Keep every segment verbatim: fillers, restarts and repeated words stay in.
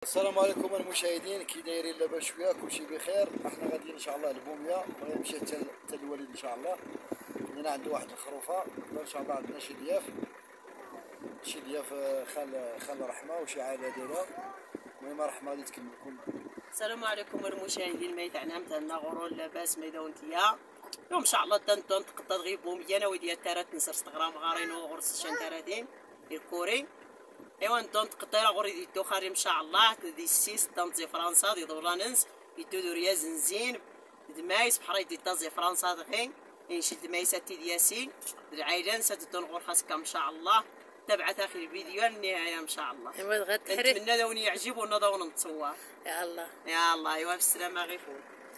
السلام عليكم المشاهدين، كي دايرين؟ لاباس شويه؟ كلشي بخير. احنا غاديين ان شاء الله لبوميه، غنمشي حتى حتى الوالد ان شاء الله. لينا عنده واحد الخروفه، ان شاء الله عندنا شي ضياف شي ضياف خال خال رحمه وشي عائله ديالها. المهم رحمه غادي تكمل لكم. السلام عليكم المشاهدين، ما تاعنا متاعنا غورون لاباس ما داونتيا. اليوم ان شاء الله دنتون تقدر غير بوميه انا وديال تارات نسر انستغرام غارينو غرس شان تاراتين الكوري. ايوا ندون تقدر غوري دي دو خاري ان شاء الله دي سيس دانتي فرنسا دي دولاننس يدو دوريا زنزين دمايس بحري دي تازي فرنسا دغين ينشد مايساتي دياسين العائلان ستدون غور خاصك ان شاء الله. تابعت اخي الفيديو للنهايه ان شاء الله. ايوا غتحرق نتمنى داوني يعجبونا داون نتصور. يا الله يا الله. ايوا بالسلامه غيفون.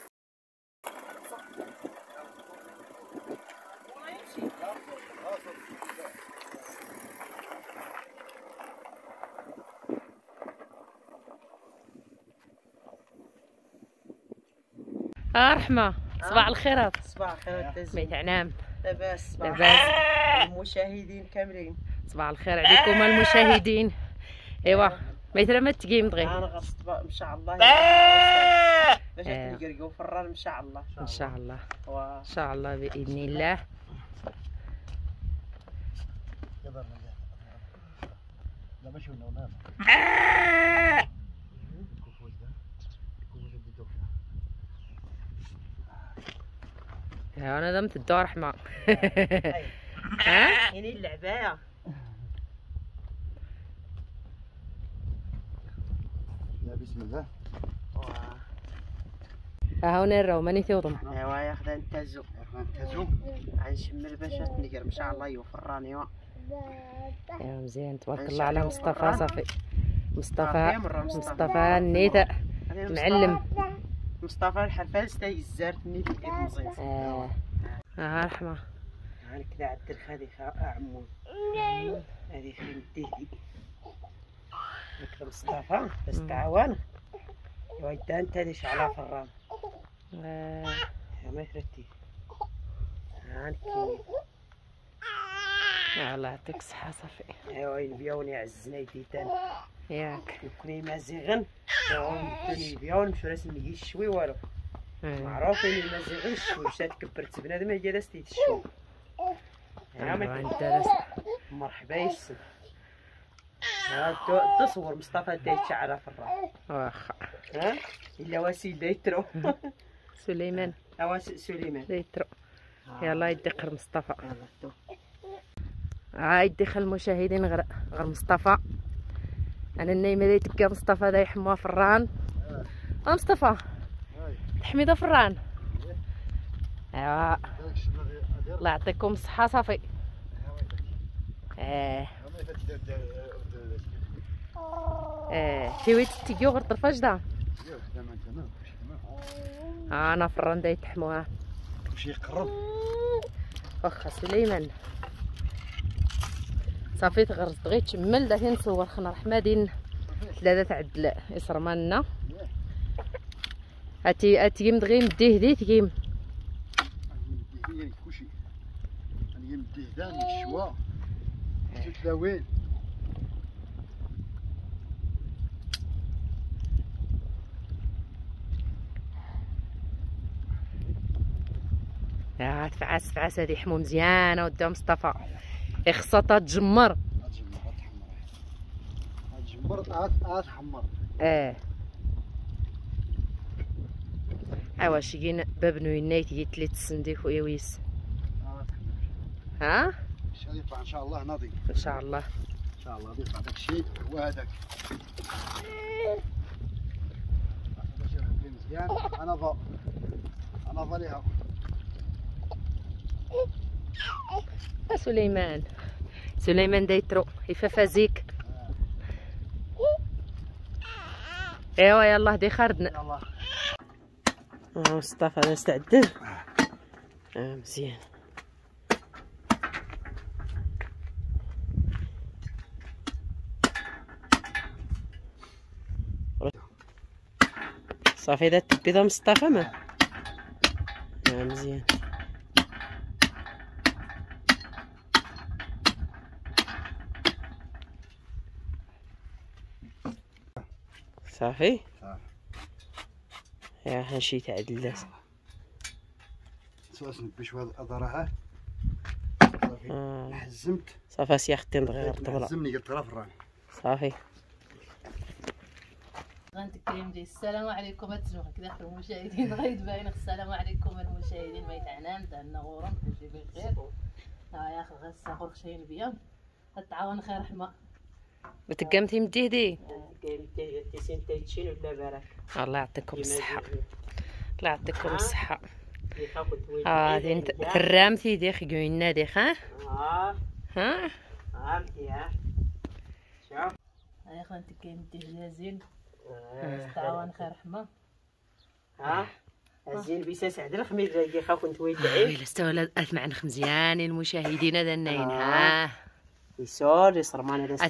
اه رحمه، صباح الخيرات. صباح الخير مي تعنام لاباس لاباس المشاهدين كاملين صباح الخير عليكم المشاهدين. ايوا ميترا ما تقيم دغيا انا غصب ان شاء الله باش نقرقوا فران ان شاء الله ان شاء الله ان ان شاء الله باذن الله. انا دمت الدار رحمه. ها يعني اللعبايه بسم الله. ها هنا راهو ماني تيوضم. ايوا ياخذ نتازو نتازو غنشمل باش نقر ان شاء الله يوفران. ايوا ايوا مزيان تبارك الله على مصطفى. صافي مصطفى مصطفى مصطفى نيت معلم. مصطفى الحفاز تاي الزارت نيت الابن مزيان. اه ها رحمه ها كذا عدل هذه عمو هذه خيم تهدي هكذا مصطفى بس تعاون. ايوا يدا انت هذه شعلها فران. اه ما ترتي هانك الله يعطيك الصحه. صافي ايوا ينبياوني عزنا يديتان ياك يكوني مازيغن يوني يبياون مشو راس نجي الشوي والو معروفين المازيغن الشوي شات كبرت بنادم هي جالس الشوي. ايوا انت راس مرحبا يسن. ها تصور مصطفى دايت شعره في الراس واخا. ها الا واسيل دايترو سليمان اوا سليمان دايترو. يلا يدخر مصطفى. ها يدخل المشاهدين غير غير مصطفى. انا النايمه دايتكا مصطفى دا يحموها فران. ها مصطفى حميده فران. ايوا الله يعطيكم الصحه. صافي اه اه تيويت تيجيو غير طرفاش دا. ها انا فران دا يتحموها شي يقرب واخا سليمان. صافي تغرز دغيا تشمل دا نصور خنا رحمه ثلاثه تعدل يصرمالنا. هاتي هاتي دغيا مديه هدي تقيم كلشي انا مديه داني الشوا تتلاوين. اه تفعس تفعس هادي حمو مزيانه ودا مصطفى خصها تتجمر. تجمر تحمر. اه ايوا شي باب نوينايت هي تليت السنديك ويويس. ها شي يطلع ان شاء الله ناضي ان شاء الله ان شاء الله يطلع داك الشيء هو هذاك. مزيان انا فا انا فا ليها. سليمان سليمان دايترو يفافازيك. ايوا يلاه دي خردنا. يلاه مصطفى انا استعدل. اه مزيان صافي دا تبيضه مصطفى ما اه مزيان. صافي صافي يا هانشي تعدل صوص نبي شويه اضرها صافي آه. حزمت صافي سي اختي دغيا الطبله حزمني قلت راه فران صافي غنتكلم ديال السلام عليكم هاتزوغ كدا اخر المشاهدين غايد باين السلام عليكم المشاهدين ما يتعنان تاعنا غورم كلشي بخير. ها يا اخي غنساخر خشين بيا تعاون خير رحمه بتقامتي مديدي قالت تيسين تايتشين ولا بارك الله يعطيكم الصحه الله يعطيكم الصحه. اه انت ترامتي دي خيوينا دي ها اه ها عرفتي ها شوف يا اخي انت كاين دي زين تعاون خير رحمه ها زين بيساس عدل خميس كي خا كنت ويدعي الا استوى الالف معنا مزيان المشاهدين هذا الناين ها يسول يصرمان هذا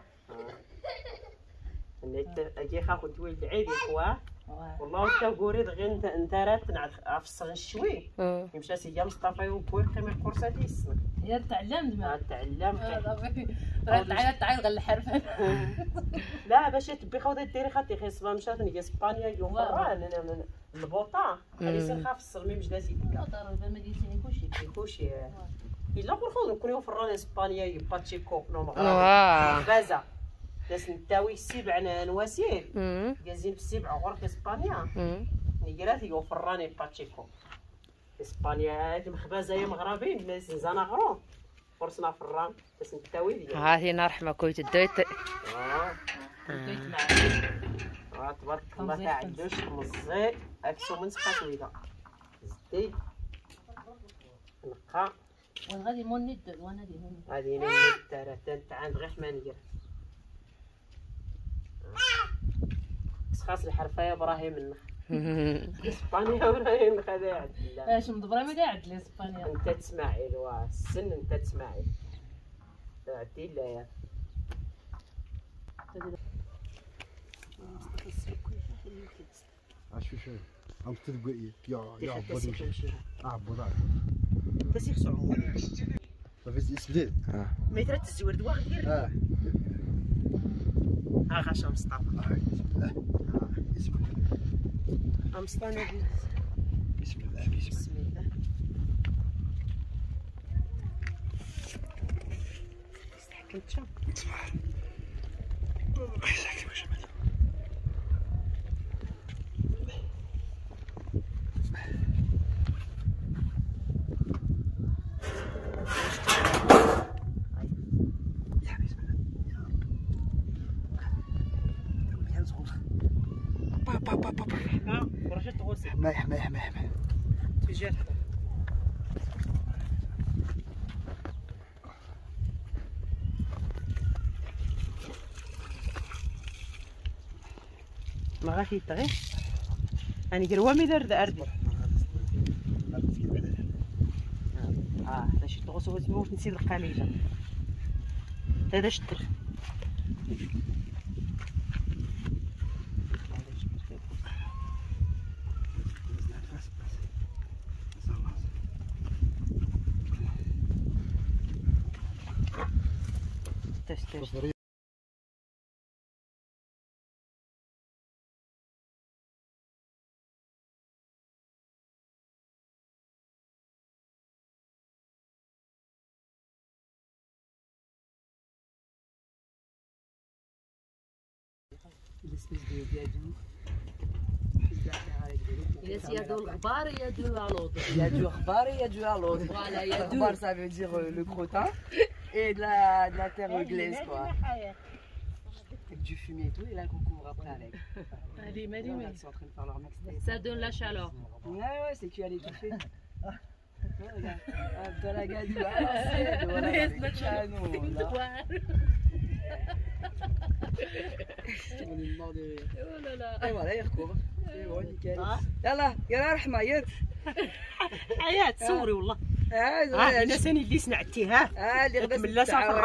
نيت اجي خا كنت ويدعي دي خوا والله تا قوري غير انت انت رات نعرف افصل شوي يمشى سي مصطفى وبوي قيمه القرصه ديال السمك يا تعلمت ما تعلمت تعيط تعيط غير الحرف لا باش تبي خوضه ديري خاطي خصبه مشات نجي اسبانيا يوم فران انا البوطه هذه سير خاف الصرمي مش لازم لا ضروري ما ديتيني كلشي كلشي الا نخوض نكون يوم فران اسبانيا يباتشيكو نو واه غازا ناس نتاوي السبع نواسير جازين في السبع غور في اسبانيا نيرات يوم فران يباتشيكو اسبانيا هاد مخبازه يا مغربين ناس زانا غرو فرصنا فران بس نتاوي ديال ها هنا رحمه كويت الدويت اه كويت مع اه تبارك الله تعدوش مزي اكسو من سقات ويدا زدي نقا وين غادي مون ند وانا دي مون غادي نمد تاع تعاند غير حمانيه خاص الحرفه يا ابراهيم منك اسبانيا ابراهيم خذا عدل اش مدبره ما عدل اسبانيا انت تسمعي وا السن انت تسمعي عدي لا يا شو شو عم تدقي يا يا عبود عبود تسيخ صعوبه صافي اسبدل اه ما يترت الزوار دوا غير اه ها غاشا مصطفى اه بسم الله مصطفى بسم الله بسم الله استحكمت شو يسعدك باش حماي حماي حماي حماي تجاه ما غاش يطغي يعني كروا مي دار اردي اه باش تغوصو تموت نسيت القليله هذا شتر تستر Il y a deux khbar, il y a deux à l'autre. Il y a du khbar et il y a du à l'autre. Voilà, il y a deux. Khbar, ça veut dire euh, le crottin et de la, de la terre anglaise, quoi. Avec du fumier et tout, et là, le concombre après avec. Allez, allez, Là, allez. ils sont en train de faire leur mixtape. Ça donne la chaleur. Ouais, ouais, c'est cuit à l'étouffée. Regarde, dans la gadou, ah, c'est voilà, avec le canon, là. On est mort de rire. Oh là là. Et voilà, il recouvre. C'est bon, nickel. يلا يلا رحمة يد. حياة تصوري والله. اه الناس اللي سمعتيها. اه اللي غدا من لا سافر.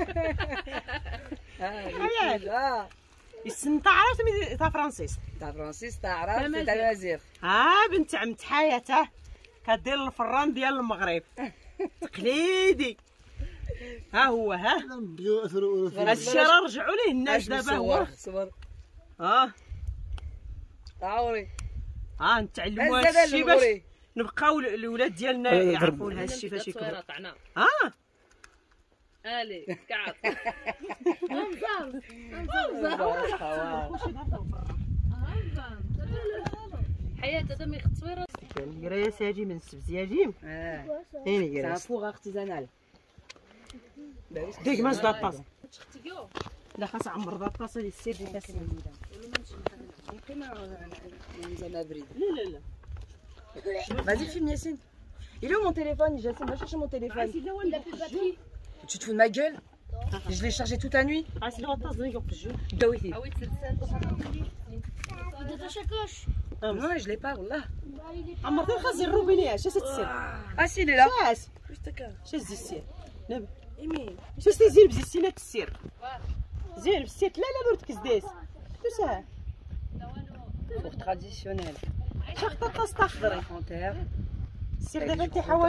اه السن تاع عرفت تاع فرانسيس. تاع فرانسيس تاع عرفت تاع الوزير. ها بنت عمت حياته كدير الفران ديال المغرب. تقليدي. ها هو ها. الشرا رجعوا ليه الناس دابا هو. صبر. اه تعاوري اه نتعلموا هذا الشيء باش نبقاو الاولاد ديالنا يعرفوا هذا الشيء فاش يكبروا. اه الي كعب حياة دمي تصويره القرايه ساجي من السبز يا جيم. اه هيني سي ان قرايه فور ارتيزانال. ديك ما زاد الطاس لا خاص عمر ذا الطاس اللي السير ديال كاس. ممكن نزعل بريد. لا لا لا Vas-y, filme Yacine. Il est où mon téléphone? Yacine, va chercher mon téléphone. Il a plus de batterie. Tu te fous de ma gueule? Je l'ai chargé toute la nuit. عايز لو الطاس اللي يوقف الجو. Daouhi. Il est dans sa coche. Non, je l'ai pas, wallah. عمر ذا خازي الروبينيه اش تسير. Ah si, il est là. شاس شاس زي السير نبي شاس تزير بزي السينات السير زين بسيت لا لا مرتكز داس شو Pour traditionnel. شاخ الطاس تخضري Frontière. السير دابا انت حوا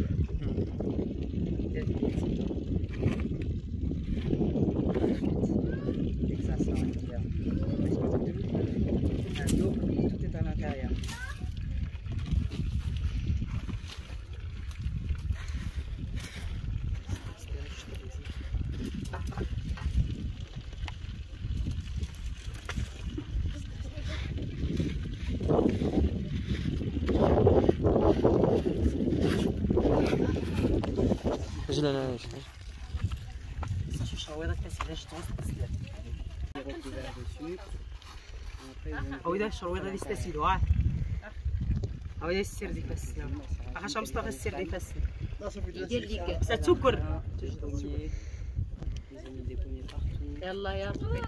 Tout est à l'intérieur. اجل انا شو شويضه كاس علاش توصل او اذا الشرويضه اللي استسيلو ها او اذا السير ديك السنه اخاش مصطفى السير ديك السنه ديال ليك ساتسكر يلا يا ربي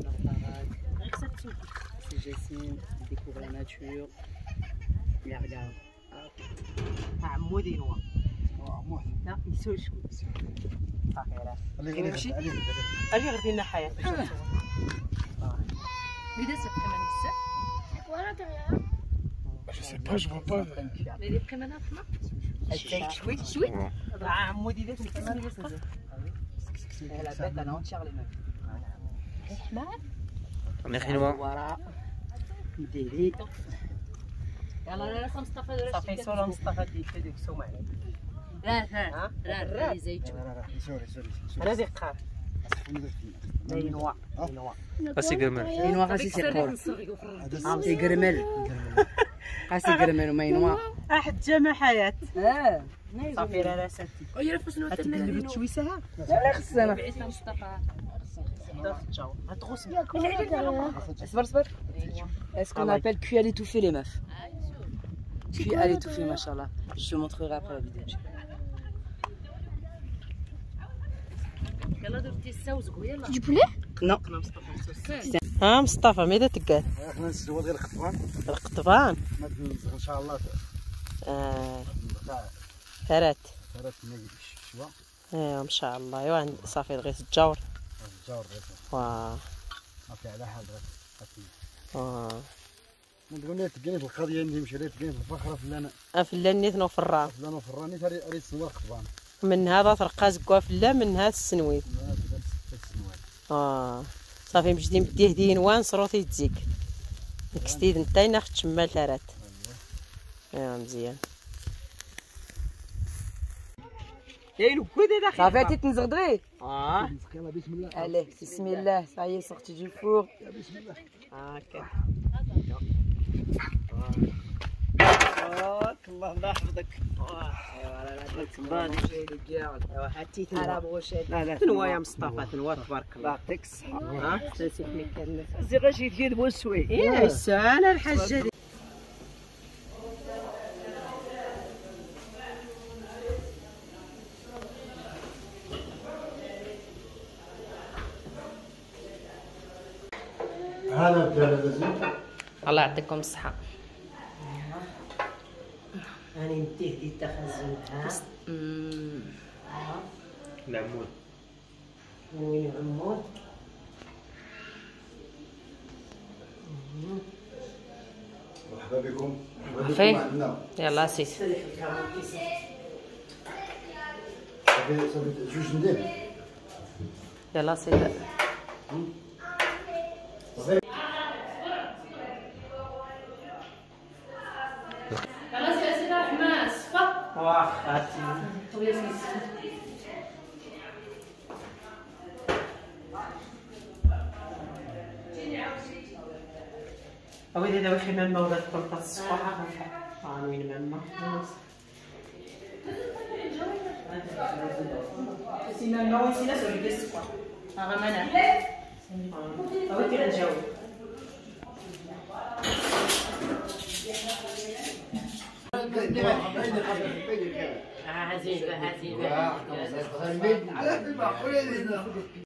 C'est Jessine, il découvre la nature. Il regarde. عمودي نوا عمود لا يسوي شوي صافي راه اللي يمشي؟ غادي اجي غير دينا حياه بدا سير كمان بزاف Voilà, derrière. Je sais pas, je vois pas. لي كمان فما شوي شوي راه عمودي داك الكمان يسقط Elle a bête à l'entière, les meufs. Voilà. ديري يلا لا مصطفى دابا صافي صورة مصطفى ديك ديك سومع لا لا لا لا زيتون لا لا سوري سوري انا ديك قار نوا نوا C'est Les noirs, c'est c'est cool. C'est grimel. Ah, c'est grimel, mais noir. احد جمع حياة Ah, صافي راه راساتي تقلبت شويسها لا خصنا. بعيسى مصطفى بدا في الجو غتغوص اصبر اصبر. Est-ce qu'on appelle cuit à l'étouffée, les meufs? Cuit à l'étouffée, machallah. Je te montrerai après la vidéo. يلا درتي السوزق يلا Du poulet? Non. ها مصطفى ماذا تقال احنا نسجلوا غير الخطوان القطبان ما ان شاء الله اه تاع ثلاث ثلاث نجي الشوا ايوا ان شاء الله ايوا عند صافي غير الجور الجار واه ما في على حال واه نقول لك تلقيني في القضيه اللي نمشي لها تلقيني في الفخره فلان افلانيت نو فران فلان وفراني تاري ريت سنوار خطبان من هذا طرقا زكوا فلا من هذا السنويت اه صافي مجدي مديه دينوان صروتي تزيك كستيد نتاي ناخد شمال ثلاث ايوا مزيان يا لو كود داخل صافي تي تنزغدري. اه يلا بسم الله Allez, bismillah, ça y est, sorti du four. بسم الله هكا الله الله يحفظك ايوا حتى À la brochette. لا لا تنوى يا مصطفى تنوى تبارك الله يعطيك الصحة. ها تنسيك كان زي غاشي يدير بوسوي. ايه السؤال الحاجه دي هذا الدرزي الله يعطيكم الصحة راني نديه دي التخزن ها العمود وين العمود مرحبا بكم عافية. عندنا يلا سيت صافي صافي جوج ندير يلا سيت صافي واخاتي أودي هذا وخي ماما ولا تكون تصفح آه وين ماما سي ماما وين سي ناس ولا الصفح ها مانا أودي غنجاوب عزيزة عزيزة